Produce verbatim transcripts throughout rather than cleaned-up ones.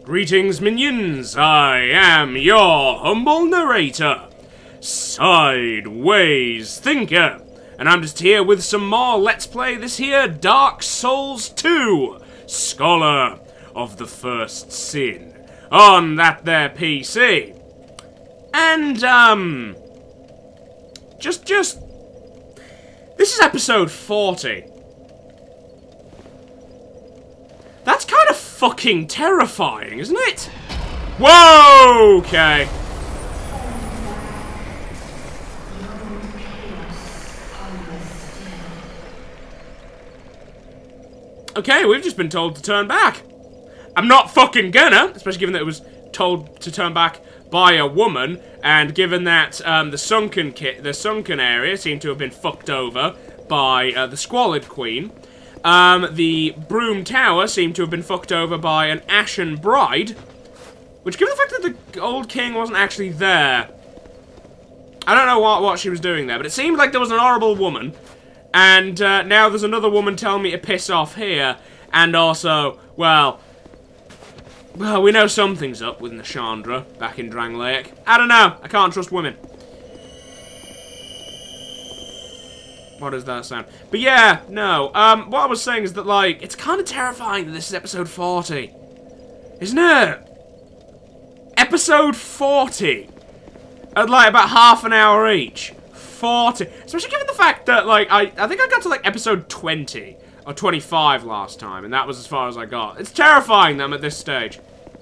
Greetings, minions! I am your humble narrator, Sideways Thinker, and I'm just here with some more Let's Play this here Dark Souls two, Scholar of the First Sin, on that there P C. And, um... Just, just... This is episode forty. That's kind of fucking terrifying, isn't it? Whoa! Okay. Okay, we've just been told to turn back. I'm not fucking gonna, especially given that it was told to turn back by a woman, and given that um, the sunken kit, the sunken area seemed to have been fucked over by uh, the Squalid Queen. Um, the Broom Tower seemed to have been fucked over by an Ashen Bride, which, given the fact that the old king wasn't actually there, I don't know what, what she was doing there, but it seemed like there was an horrible woman, and uh, now there's another woman telling me to piss off here, and also, well, well, we know something's up with Nashandra back in Drangleic. I don't know, I can't trust women. What does that sound? But yeah, no. Um, what I was saying is that, like, it's kind of terrifying that this is episode forty. Isn't it? Episode forty. At, like, about half an hour each. forty. Especially given the fact that, like, I, I think I got to, like, episode twenty. Or twenty-five last time. And that was as far as I got. It's terrifying them at this stage.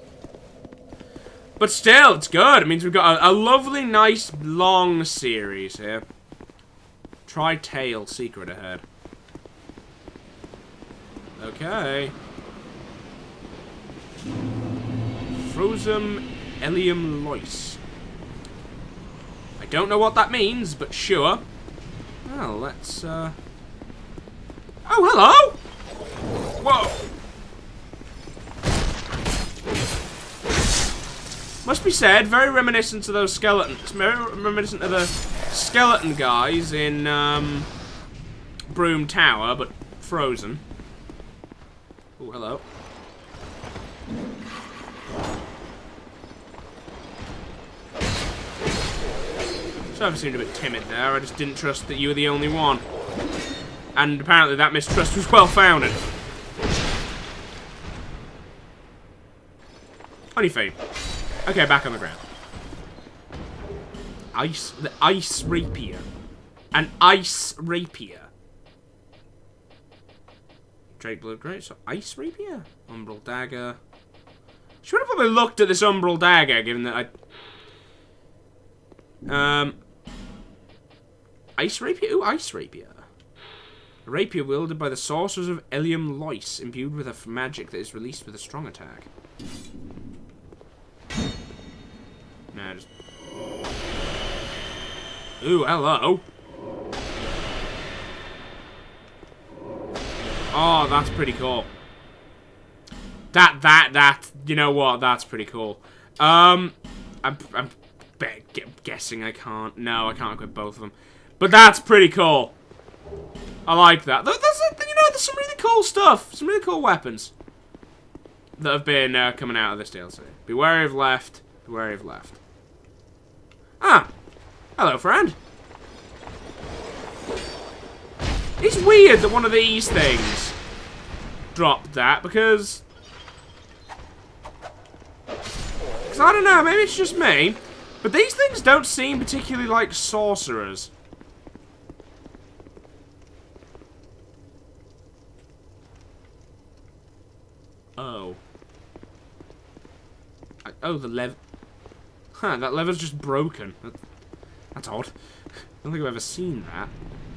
But still, it's good. It means we've got a, a lovely, nice, long series here. Try tail secret ahead. Okay. Frozen Elium Lois. I don't know what that means, but sure. Well, let's, uh... Oh, hello! Whoa! Must be said, very reminiscent to those skeletons. Very reminiscent of the skeleton guys in um, Broom Tower, but frozen. Oh, hello. So I seemed a bit timid there. I just didn't trust that you were the only one. And apparently that mistrust was well founded. Only fate. Okay, back on the ground. Ice, the ice rapier. An ice rapier. Drake Blood Great, so ice rapier? Umbral dagger. Should have probably looked at this umbral dagger, given that I... Um... Ice rapier? Ooh, ice rapier. A rapier wielded by the sorcerers of Elium Lois, imbued with a magic that is released with a strong attack. Nah, just... Ooh, hello. Oh, that's pretty cool. That, that, that, you know what? That's pretty cool. Um, I'm, I'm guessing I can't. No, I can't equip both of them. But that's pretty cool. I like that. There's, you know, there's some really cool stuff. Some really cool weapons that have been uh, coming out of this D L C. Be wary of left. Be wary of left. Ah. Hello, friend. It's weird that one of these things dropped that, because... Because I don't know, maybe it's just me, but these things don't seem particularly like sorcerers. Oh. I, oh, the lever... Huh, that lever's just broken. That, that's odd. I don't think I've ever seen that.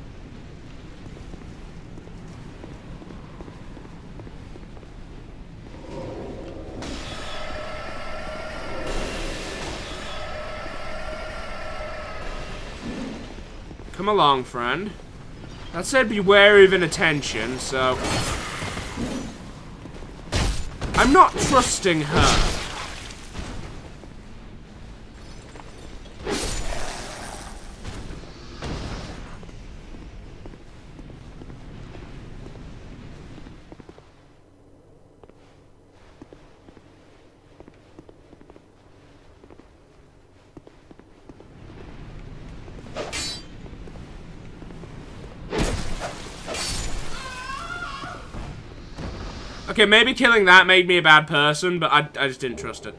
Come along, friend. That said be wary of inattention, so... I'm not trusting her. Okay, maybe killing that made me a bad person, but I, I just didn't trust it.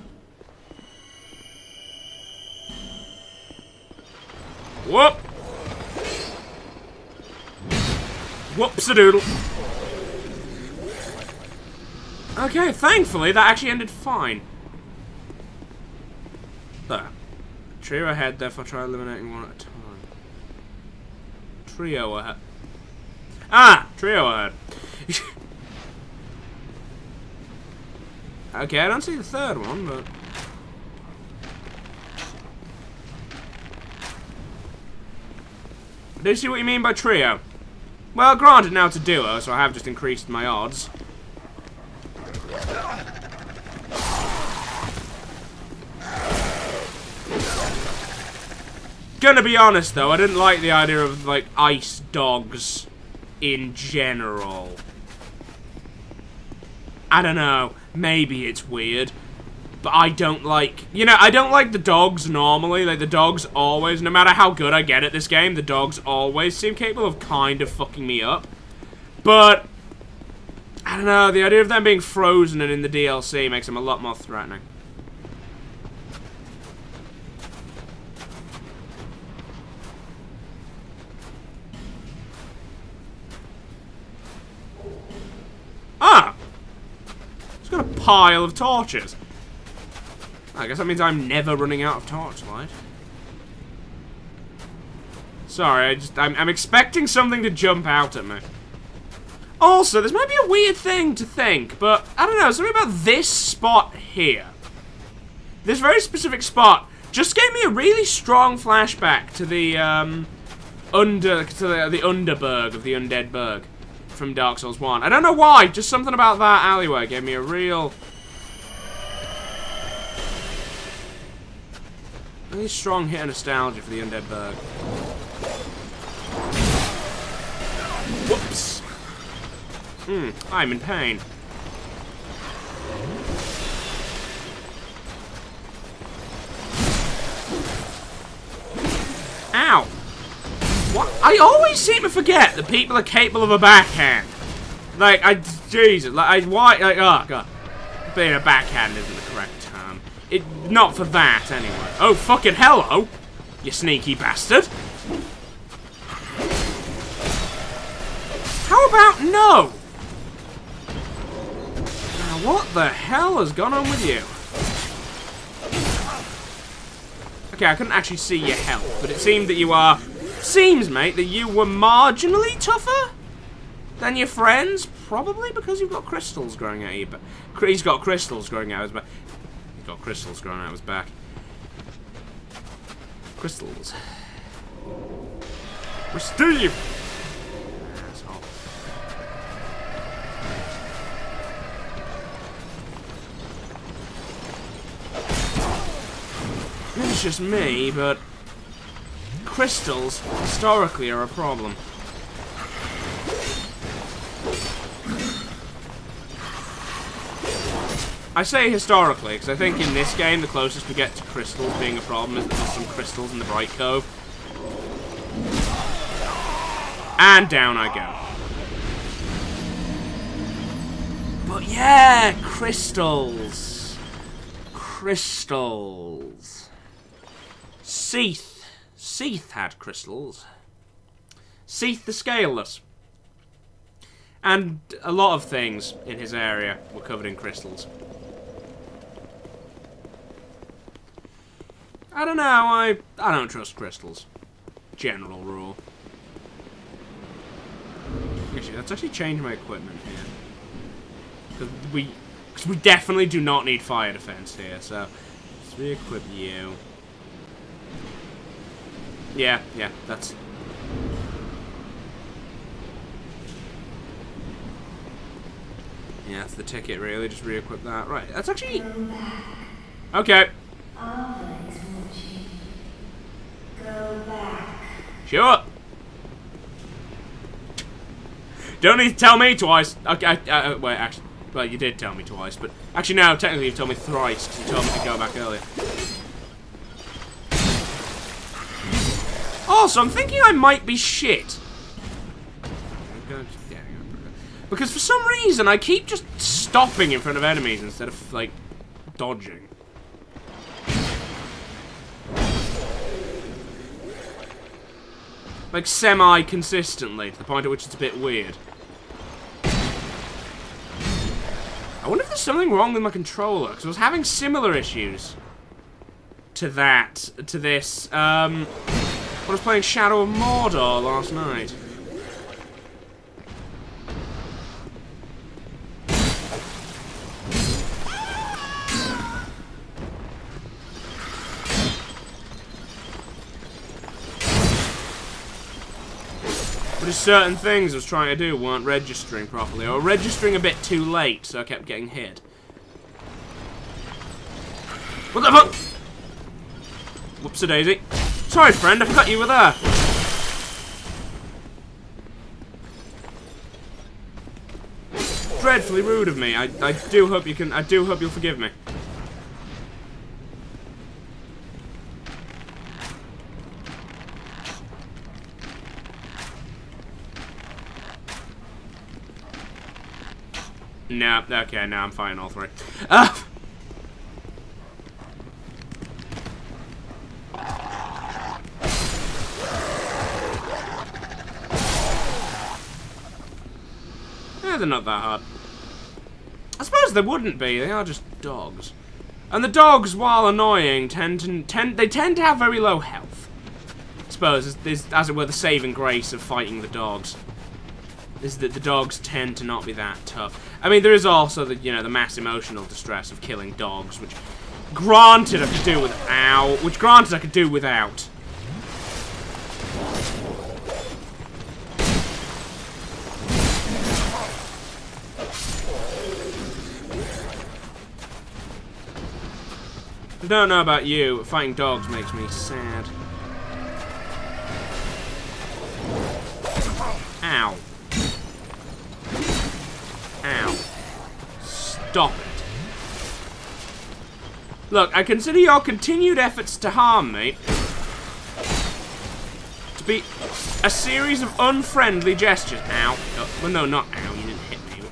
Whoop! Whoops-a-doodle. Okay, thankfully, that actually ended fine. There. Trio ahead, therefore try eliminating one at a time. Trio ahead. Ah! Trio ahead. Okay, I don't see the third one, but... Do you see what you mean by trio? Well, granted, now it's a duo, so I have just increased my odds. Gonna be honest, though, I didn't like the idea of, like, ice dogs in general. I don't know. Maybe it's weird. But I don't like... You know, I don't like the dogs normally. Like, the dogs always, no matter how good I get at this game, the dogs always seem capable of kind of fucking me up. But... I don't know, the idea of them being frozen and in the D L C makes them a lot more threatening. Ah! It's got a pile of torches. I guess that means I'm never running out of torchlight. Sorry, I just I'm, I'm expecting something to jump out at me. Also, this might be a weird thing to think, but I don't know, something about this spot here. This very specific spot just gave me a really strong flashback to the um under to the, the Underberg of the Undead Berg from Dark Souls one. I don't know why, just something about that alleyway gave me a real really strong hit of nostalgia for the Undead Berg. Whoops. Hmm, I'm in pain. Ow! What? I always seem to forget that people are capable of a backhand. Like, I, Jesus, like, I, why, like, oh, God. Being a backhand isn't the correct term. It, not for that, anyway. Oh, fucking hello, you sneaky bastard. How about no? Now, what the hell has gone on with you? Okay, I couldn't actually see your health, but it seemed that you are... Seems, mate, that you were marginally tougher than your friends. Probably because you've got crystals growing out of your back. He's got crystals growing out of his back. He's got crystals growing out of his back. Crystals. Steve! Asshole. It's just me, but crystals historically are a problem. I say historically because I think in this game the closest we get to crystals being a problem is that there's some crystals in the Bright Cove. And down I go. But yeah, crystals. Crystals. Seath. Seath had crystals. Seath the Scaleless. And a lot of things in his area were covered in crystals. I don't know, I I don't trust crystals. General rule. Actually, let's actually change my equipment here. Because we, cause we definitely do not need fire defense here, so let's re-equip you. Yeah, yeah, that's... Yeah, that's the ticket, really. Just re-equip that. Right, that's actually... Okay. Go back. Sure. Don't need to tell me twice. Okay, uh, wait, actually... Well, you did tell me twice, but... Actually, no, technically you've told me thrice, because you told me to go back earlier. Also, I'm thinking I might be shit. Because for some reason, I keep just stopping in front of enemies instead of, like, dodging. Like, semi-consistently, to the point at which it's a bit weird. I wonder if there's something wrong with my controller, because I was having similar issues to that, to this, um, when I was playing Shadow of Mordor last night. But certain things I was trying to do weren't registering properly, or registering a bit too late, so I kept getting hit. What the fuck? Whoopsie-daisy. Sorry, friend, I forgot you were there. Dreadfully rude of me. I, I do hope you can, I do hope you'll forgive me. No, okay, now I'm fighting all three. Uh, yeah, they're not that hard. I suppose they wouldn't be, they are just dogs. And the dogs, while annoying, tend to, tend, they tend to have very low health. I suppose, is, is, as it were, the saving grace of fighting the dogs. Is that the dogs tend to not be that tough. I mean, there is also the, you know, the mass emotional distress of killing dogs, which, granted, I could do without. Which, granted, I could do without. I don't know about you, but fighting dogs makes me sad. Ow. Ow. Stop it. Look, I consider your continued efforts to harm me to be a series of unfriendly gestures. Ow. Oh, well, no, not ow. You didn't hit me.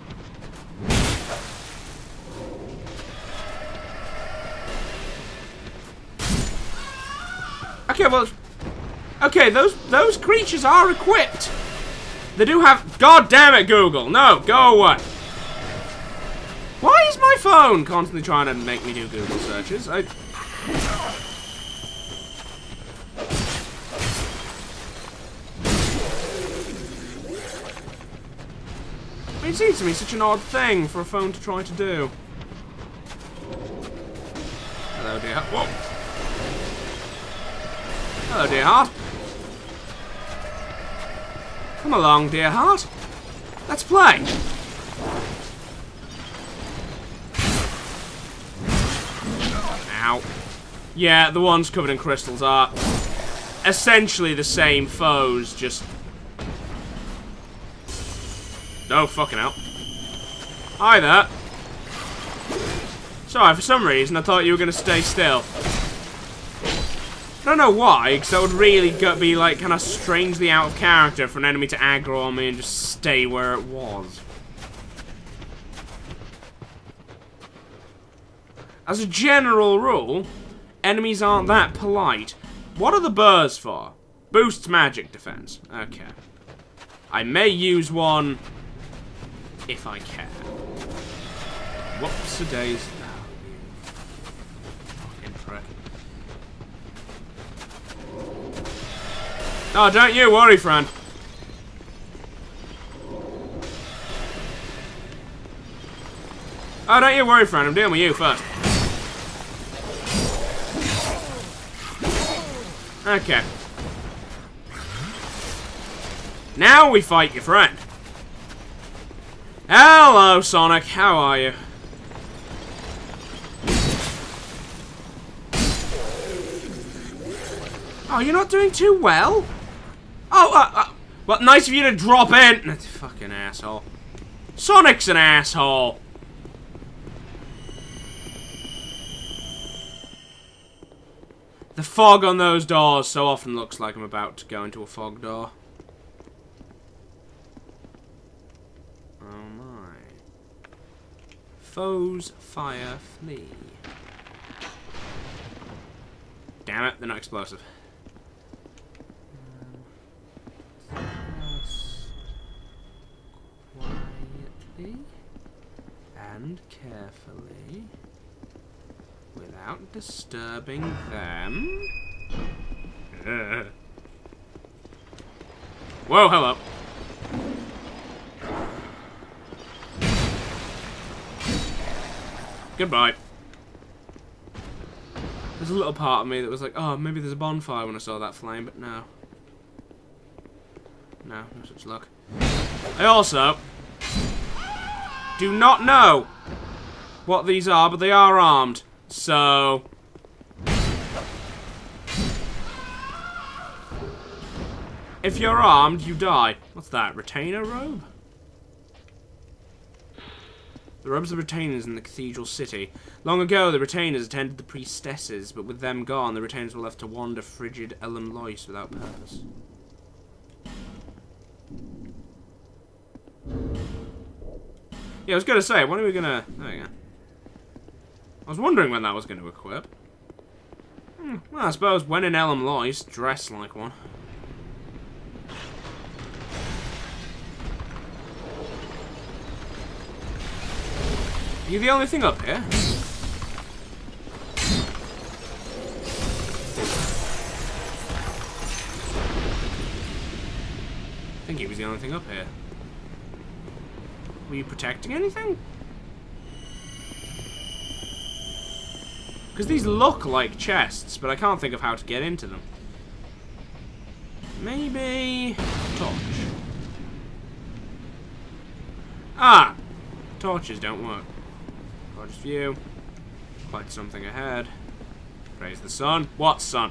Okay, well... Okay, those, those creatures are equipped. They do have... God damn it, Google! No, go away! Why is my phone constantly trying to make me do Google searches? I... It seems to me such an odd thing for a phone to try to do. Hello, dear heart. Whoa! Hello, dear heart. Come along, dear heart. Let's play. Ow. Yeah, the ones covered in crystals are essentially the same foes, just... Oh, fucking hell. Hi there. Sorry, for some reason I thought you were going to stay still. I don't know why, because that would really go, be like kind of strangely out of character for an enemy to aggro on me and just stay where it was. As a general rule, enemies aren't that polite. What are the burrs for? Boosts magic defense. Okay. I may use one if I can. Whoops-a-daisy. Fucking prick. Oh, don't you worry, friend. Oh, don't you worry, friend. I'm dealing with you first. Okay. Now we fight your friend. Hello, Sonic. How are you? Oh, you're not doing too well? Oh, uh, uh, well, nice of you to drop in. Fucking asshole. Sonic's an asshole. The fog on those doors so often looks like I'm about to go into a fog door. Foes fire flee. Damn it, they're not explosive. Um, quietly and carefully, without disturbing them. Uh. Whoa, hello. Goodbye. There's a little part of me that was like, oh, maybe there's a bonfire when I saw that flame, but no. No, no such luck. I also do not know what these are, but they are armed. So if you're armed, you die. What's that? Retainer robe? The robes of retainers in the cathedral city. Long ago, the retainers attended the priestesses, but with them gone, the retainers were left to wander frigid Elam Lois without purpose. Yeah, I was gonna say, when are we gonna... There we go. I was wondering when that was gonna equip. Hmm, well, I suppose when in Elam Lois, dress like one. Are you the only thing up here? I think he was the only thing up here. Were you protecting anything? Because these look like chests, but I can't think of how to get into them. Maybe... torch. Ah! Torches don't work. Gorgeous view. Quite something ahead. Praise the sun. What sun?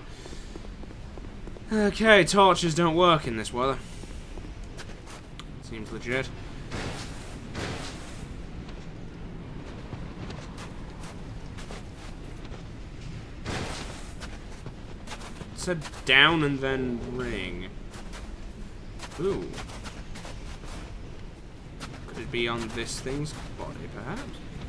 Okay, torches don't work in this weather. Seems legit. It said down and then ring. Ooh. Could it be on this thing's body, perhaps?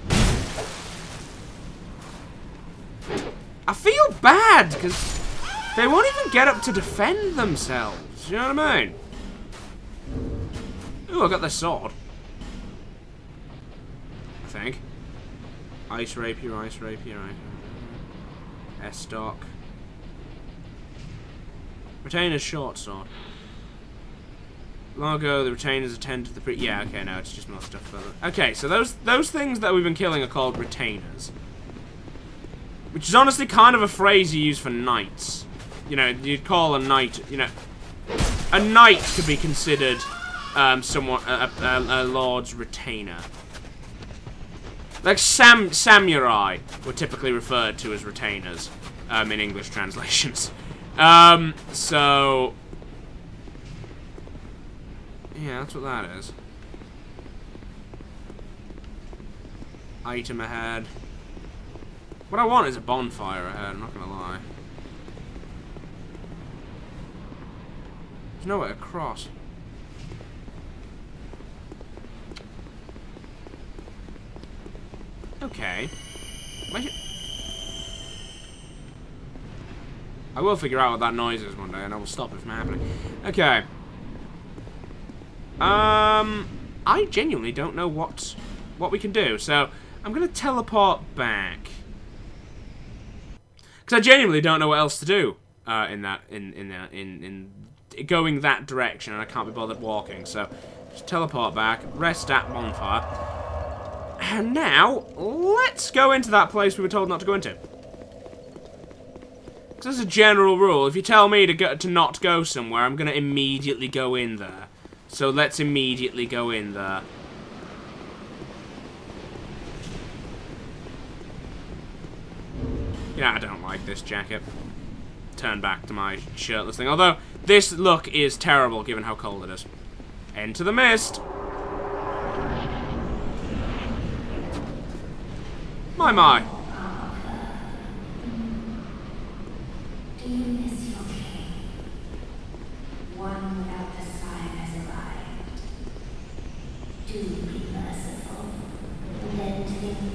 I feel bad, because they won't even get up to defend themselves. You know what I mean? Ooh, I got this sword. I think. Ice rapier, ice rapier, ice S-stock. Retainer's short sword. Long ago, the retainers attend to the pre- yeah, okay, no, it's just more stuff about it. Okay, so those those things that we've been killing are called retainers. Which is honestly kind of a phrase you use for knights. You know, you'd call a knight, you know... A knight could be considered um, somewhat a, a, a lord's retainer. Like sam samurai were typically referred to as retainers um, in English translations. Um, so... Yeah, that's what that is. Item ahead. What I want is a bonfire ahead, I'm not gonna lie. There's nowhere to cross. Okay. Why should... I will figure out what that noise is one day, and I will stop it from happening. Okay. Um, I genuinely don't know what what we can do, so I'm gonna teleport back. Because I genuinely don't know what else to do uh, in that in in, uh, in in going that direction, and I can't be bothered walking. So just teleport back, rest at bonfire, and now let's go into that place we were told not to go into. Because as a general rule, if you tell me to go to not go somewhere, I'm gonna immediately go in there. So let's immediately go in there. Yeah, I don't like this jacket. Turn back to my shirtless thing. Although, this look is terrible given how cold it is. Enter the mist. My, my. Do you miss your king? One without the sign has arrived. Do be merciful. Lend him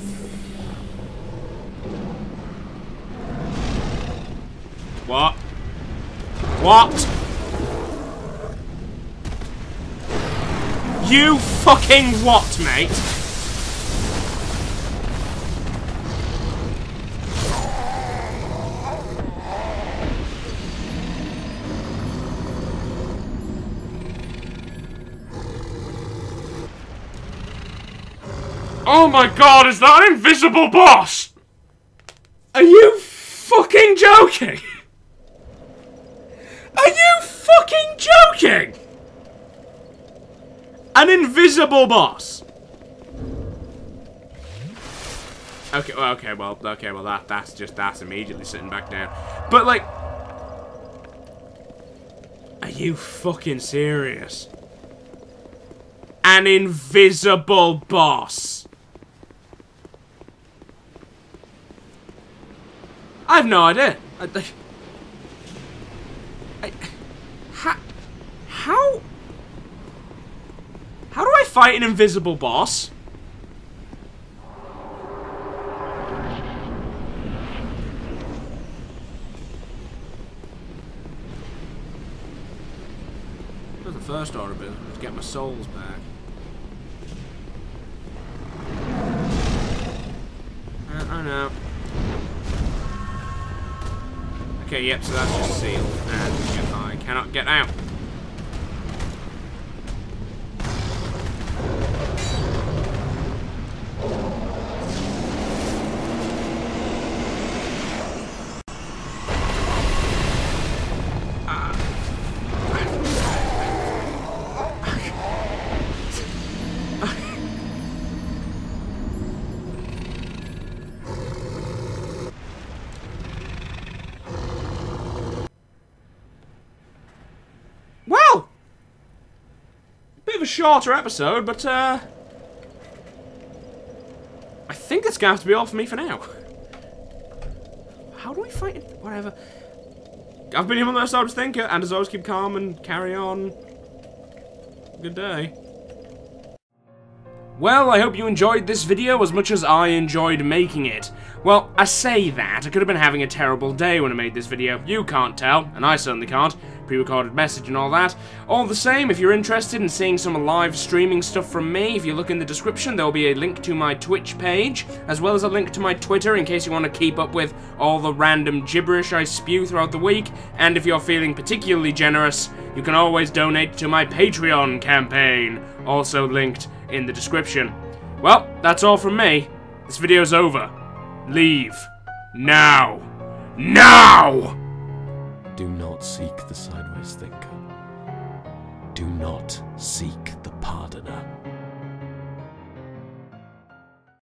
What? What? You fucking what, mate? Oh my god, is that an invisible boss? Are you fucking joking? Are you fucking joking? An invisible boss. Okay, well, okay, well, okay, well, that that's just that's immediately sitting back down. But like, are you fucking serious? An invisible boss. I have no idea. I, I, I, how, how, how do I fight an invisible boss? That's the first order bit, to get my souls back. I, I know. Okay, yep, so that's just sealed, and I cannot get out. Well, bit of a shorter episode, but uh, I think it's going to have to be all for me for now. How do we fight it? Whatever. I've been here on the Star Wars Thinker, and as always, keep calm and carry on. Good day. Well, I hope you enjoyed this video as much as I enjoyed making it. Well, I say that, I could have been having a terrible day when I made this video. You can't tell, and I certainly can't. Pre-recorded message and all that. All the same, if you're interested in seeing some live streaming stuff from me, if you look in the description, there will be a link to my Twitch page, as well as a link to my Twitter in case you want to keep up with all the random gibberish I spew throughout the week. And if you're feeling particularly generous, you can always donate to my Patreon campaign, also linked in the description. Well, that's all from me. This video's over. Leave. Now. Now! Do not seek the Sideways Thinker. Do not seek the Pardoner.